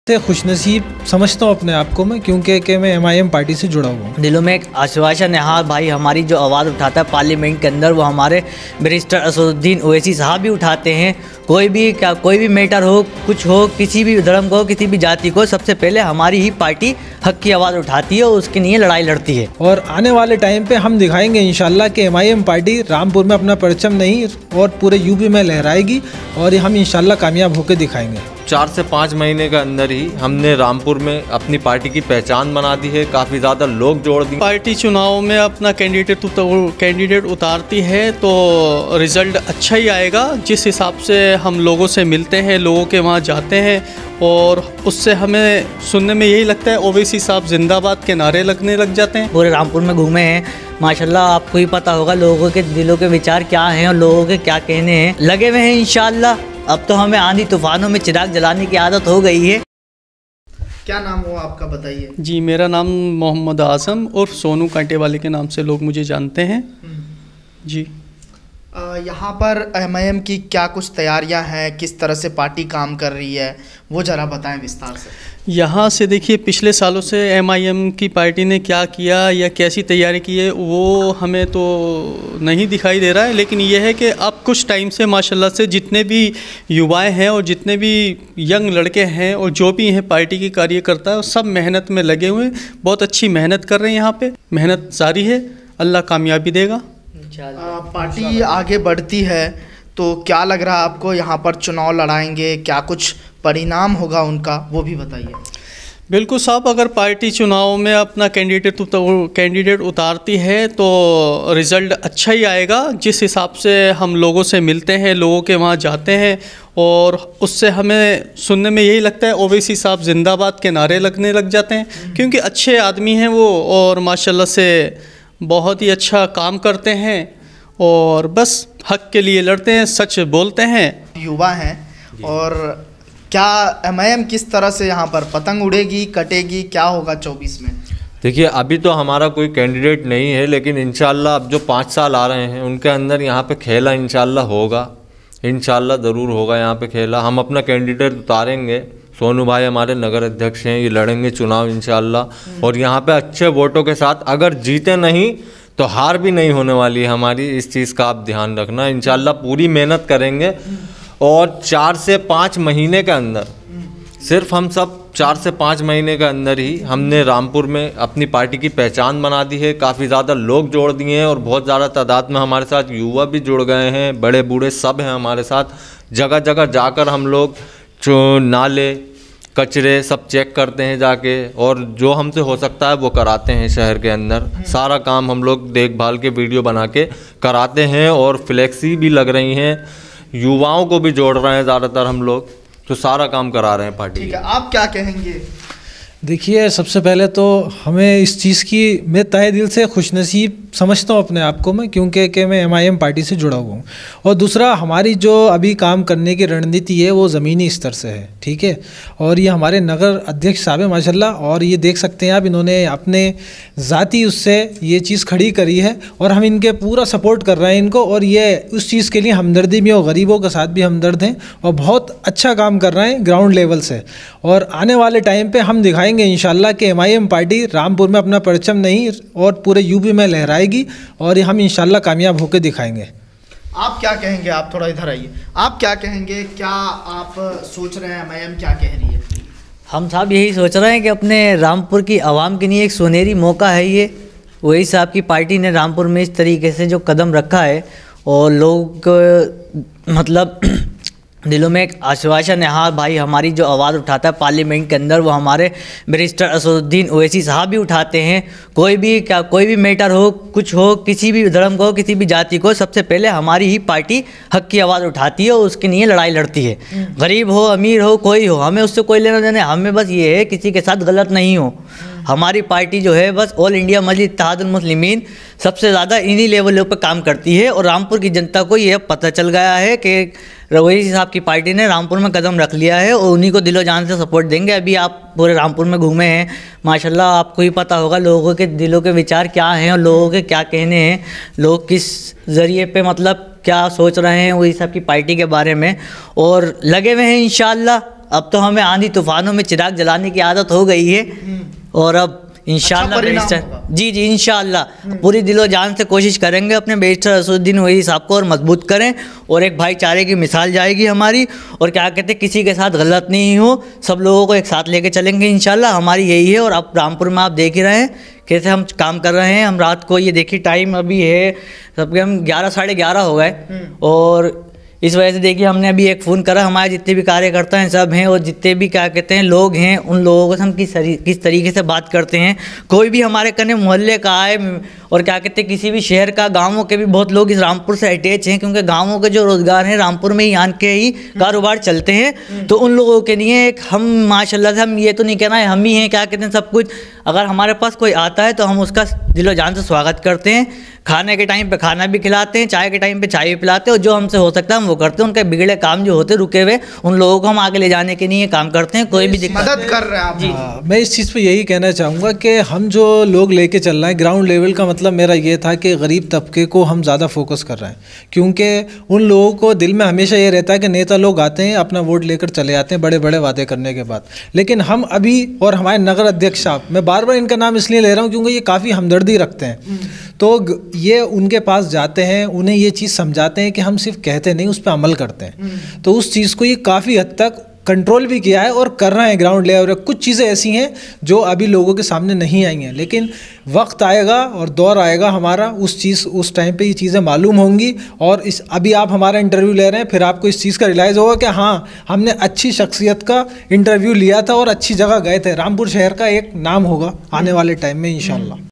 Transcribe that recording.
से खुशनसीब समझता हूँ अपने आप को मैं, क्योंकि मैं MIM पार्टी से जुड़ा हुआ हूँ। दिलों में एक आश्वासन है, हाँ भाई हमारी जो आवाज़ उठाता है पार्लियामेंट के अंदर वो हमारे बैरिस्टर असदुद्दीन ओवैसी साहब भी उठाते हैं। कोई भी मैटर हो, कुछ हो, किसी भी धर्म को, किसी भी जाति को, सबसे पहले हमारी ही पार्टी हक की आवाज़ उठाती है और उसके लिए लड़ाई लड़ती है। और आने वाले टाइम पे हम दिखाएंगे इंशाल्लाह कि MIM पार्टी रामपुर में अपना परचम नहीं और पूरे यूपी में लहराएगी और हम इंशाल्लाह कामयाब होकर दिखाएंगे। 4 से 5 महीने के अंदर ही हमने रामपुर में अपनी पार्टी की पहचान बना दी है, काफ़ी ज़्यादा लोग जोड़ दिए। पार्टी चुनाव में अपना कैंडिडेट उतारती है तो रिज़ल्ट अच्छा ही आएगा। जिस हिसाब से हम लोगों से मिलते हैं, लोगों के वहाँ जाते हैं और उससे हमें सुनने में यही लगता है ओवैसी साहब जिंदाबाद के नारे लगने लग जाते हैं। पूरे रामपुर में घूमे हैं माशाल्लाह, आपको ही पता होगा लोगों के दिलों के विचार क्या हैं और लोगों के क्या कहने हैं। लगे हुए हैं इंशाल्लाह। अब तो हमें आंधी तूफानों में चिराग जलाने की आदत हो गई है। क्या नाम हुआ आपका, बताइए। जी, मेरा नाम मोहम्मद आज़म और सोनू कांटे वाले के नाम से लोग मुझे जानते हैं। जी, यहाँ पर MIM की क्या कुछ तैयारियां हैं, किस तरह से पार्टी काम कर रही है, वो ज़रा बताएं विस्तार से। यहाँ से देखिए पिछले सालों से MIM की पार्टी ने क्या किया या कैसी तैयारी की है वो हमें तो नहीं दिखाई दे रहा है, लेकिन ये है कि अब कुछ टाइम से माशाल्लाह से जितने भी युवाएं हैं और जितने भी यंग लड़के हैं और जो भी हैं पार्टी के कार्यकर्ता हैं, सब मेहनत में लगे हुए हैं, बहुत अच्छी मेहनत कर रहे हैं। यहाँ पे मेहनत जारी है, अल्लाह कामयाबी देगा। पार्टी आगे बढ़ती है तो क्या लग रहा है आपको, यहाँ पर चुनाव लड़ाएंगे, क्या कुछ परिणाम होगा उनका, वो भी बताइए। बिल्कुल साहब, अगर पार्टी चुनाव में अपना कैंडिडेट उतारती है तो रिज़ल्ट अच्छा ही आएगा। जिस हिसाब से हम लोगों से मिलते हैं, लोगों के वहाँ जाते हैं और उससे हमें सुनने में यही लगता है ओवैसी साहब जिंदाबाद के नारे लगने लग जाते हैं, क्योंकि अच्छे आदमी हैं वो और माशाल्लाह से बहुत ही अच्छा काम करते हैं और बस हक के लिए लड़ते हैं, सच बोलते हैं। युवा हैं और क्या MIM किस तरह से यहाँ पर पतंग उड़ेगी, कटेगी, क्या होगा 24 में? देखिए, अभी तो हमारा कोई कैंडिडेट नहीं है, लेकिन इंशाल्लाह अब जो 5 साल आ रहे हैं उनके अंदर यहाँ पे खेला इंशाल्लाह होगा, इंशाल्लाह ज़रूर होगा यहाँ पे खेला। हम अपना कैंडिडेट उतारेंगे, सोनू भाई हमारे नगर अध्यक्ष हैं, ये लड़ेंगे चुनाव इंशाल्लाह और यहाँ पे अच्छे वोटों के साथ। अगर जीते नहीं तो हार भी नहीं होने वाली है हमारी, इस चीज़ का आप ध्यान रखना। इंशाल्लाह पूरी मेहनत करेंगे और 4 से 5 महीने के अंदर, सिर्फ हम सब 4 से 5 महीने के अंदर ही हमने रामपुर में अपनी पार्टी की पहचान बना दी है, काफ़ी ज़्यादा लोग जोड़ दिए हैं और बहुत ज़्यादा तादाद में हमारे साथ युवा भी जुड़ गए हैं, बड़े बूढ़े सब हैं हमारे साथ। जगह जगह जाकर हम लोग जो नाले कचरे सब चेक करते हैं जाके, और जो हमसे हो सकता है वो कराते हैं। शहर के अंदर सारा काम हम लोग देखभाल के वीडियो बना के कराते हैं और फ्लैक्सी भी लग रही हैं, युवाओं को भी जोड़ रहे हैं ज़्यादातर हम लोग, तो सारा काम करा रहे हैं पार्टी। ठीक है, आप क्या कहेंगे? देखिए, सबसे पहले तो हमें इस चीज़ की, मैं तहे दिल से खुशनसीब समझता हूँ अपने आप को मैं, क्योंकि मैं MIM पार्टी से जुड़ा हुआ हूँ। और दूसरा, हमारी जो अभी काम करने की रणनीति है वो ज़मीनी स्तर से है, ठीक है। और ये हमारे नगर अध्यक्ष साहब हैं माशाल्लाह, और ये देख सकते हैं आप, इन्होंने अपने ज़ाती उससे ये चीज़ खड़ी करी है और हम इनके पूरा सपोर्ट कर रहे हैं इनको, और ये उस चीज़ के लिए हमदर्दी भी, और गरीबों के साथ भी हमदर्द हैं और बहुत अच्छा काम कर रहे हैं ग्राउंड लेवल से। और आने वाले टाइम पर हम दिखाएंगे इंशाल्लाह कि MIM पार्टी रामपुर में अपना परचम नहीं और पूरे यूपी में लहराएगी और हम इंशाल्लाह कामयाब होकर दिखाएंगे। आप क्या कहेंगे? आप थोड़ा इधर आइए। आप क्या कहेंगे? क्या आप सोच रहे हैं MIM क्या कह रही है? हम साहब यही सोच रहे हैं कि अपने रामपुर की आवाम के लिए एक सुनहरी मौका है ये। वही साहब की पार्टी ने रामपुर में इस तरीके से जो कदम रखा है और लोग मतलब दिलों में एक आश्वासन है, हाँ भाई हमारी जो आवाज़ उठाता है पार्लियामेंट के अंदर वो हमारे बैरिस्टर असदुद्दीन ओवैसी साहब भी उठाते हैं। कोई भी मैटर हो, कुछ हो, किसी भी धर्म को, किसी भी जाति को, सबसे पहले हमारी ही पार्टी हक की आवाज़ उठाती है और उसके लिए लड़ाई लड़ती है। गरीब हो, अमीर हो, कोई हो, हमें उससे कोई लेना देना, हमें बस ये है किसी के साथ गलत नहीं हो। हमारी पार्टी जो है बस ऑल इंडिया मजलिस इत्तेहादुल मुस्लिमीन सबसे ज़्यादा इन्हीं लेवलों पर काम करती है और रामपुर की जनता को यह पता चल गया है कि रवैसी साहब की पार्टी ने रामपुर में कदम रख लिया है और उन्हीं को दिलो जान से सपोर्ट देंगे। अभी आप पूरे रामपुर में घूमे हैं माशाल्लाह, आपको ही पता होगा लोगों के दिलों के विचार क्या हैं और लोगों के क्या कहने हैं, लोग किस ज़रिए पे मतलब क्या सोच रहे हैं वही साहब की पार्टी के बारे में। और लगे हुए हैं इंशाल्लाह, अब तो हमें आंधी तूफानों में चिराग जलाने की आदत हो गई है और अब इंशाअल्लाह परिणाम बैरिस्टर होगा। जी जी इंशाअल्लाह पूरी दिलो जान से कोशिश करेंगे अपने बैरिस्टर असदुद्दीन ओवैसी साहब को और मजबूत करें और एक भाईचारे की मिसाल जाएगी हमारी। और क्या कहते हैं, किसी के साथ गलत नहीं हो, सब लोगों को एक साथ लेके चलेंगे इंशाअल्लाह, हमारी यही है। और अब रामपुर में आप देख ही रहे हैं कैसे हम काम कर रहे हैं। हम रात को ये देखिए टाइम अभी है सबके हम 11 साढ़े 11 हो गए और इस वजह से देखिए हमने अभी एक फ़ोन करा, हमारे जितने भी कार्यकर्ता हैं सब हैं और जितने भी क्या कहते हैं लोग हैं उन लोगों को हम किस तरीके से बात करते हैं। कोई भी हमारे कने मोहल्ले का आए और क्या कहते हैं किसी भी शहर का, गांवों के भी बहुत लोग इस रामपुर से अटैच हैं क्योंकि गांवों के जो रोज़गार हैं रामपुर में ही आन के ही कारोबार चलते हैं। तो उन लोगों के लिए एक हम माशाल्लाह से हम ये तो नहीं कहना है हम ही हैं क्या कहते हैं सब कुछ, अगर हमारे पास कोई आता है तो हम उसका दिलो जान से स्वागत करते हैं, खाने के टाइम पे खाना भी खिलाते हैं, चाय के टाइम पे चाय भी पिलाते हैं और जो हमसे हो सकता है हम वो करते हैं। उनके बिगड़े काम जो होते रुके हुए उन लोगों को हम आगे ले जाने के लिए काम करते हैं। कोई भी मदद कर रहे हैं आप। हाँ, मैं इस चीज़ पे यही कहना चाहूँगा कि हम जो लोग लेके चल रहे हैं ग्राउंड लेवल का, मतलब मेरा ये था कि गरीब तबके को हम ज़्यादा फोकस कर रहे हैं क्योंकि उन लोगों को दिल में हमेशा ये रहता है कि नेता लोग आते हैं अपना वोट लेकर चले जाते हैं बड़े बड़े वादे करने के बाद। लेकिन हम अभी और हमारे नगर अध्यक्ष साहब, मैं बार बार इनका नाम इसलिए ले रहा हूँ क्योंकि ये काफ़ी हमदर्दी रखते हैं, तो ये उनके पास जाते हैं, उन्हें ये चीज़ समझाते हैं कि हम सिर्फ कहते नहीं उस पर अमल करते हैं। तो उस चीज़ को ये काफ़ी हद तक कंट्रोल भी किया है और कर रहे हैं ग्राउंड लेवल। कुछ चीज़ें ऐसी हैं जो अभी लोगों के सामने नहीं आई हैं, लेकिन वक्त आएगा और दौर आएगा हमारा, उस टाइम पे ये चीज़ें मालूम होंगी। और इस अभी आप हमारा इंटरव्यू ले रहे हैं, फिर आपको इस चीज़ का रियलाइज़ होगा कि हाँ हमने अच्छी शख्सियत का इंटरव्यू लिया था और अच्छी जगह गए थे। रामपुर शहर का एक नाम होगा आने वाले टाइम में इंशाल्लाह।